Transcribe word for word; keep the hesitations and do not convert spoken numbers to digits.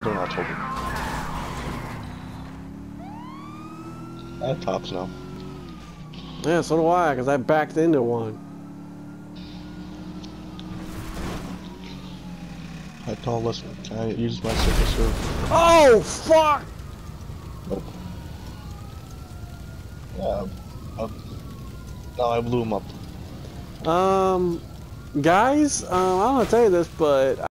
During October. I have tops now. Yeah, so do I, because I backed into one. I call listen, can I use my super serve? Oh, fuck! Nope. Yeah, I, no, I blew him up. Um, guys, um, I don't want to tell you this, but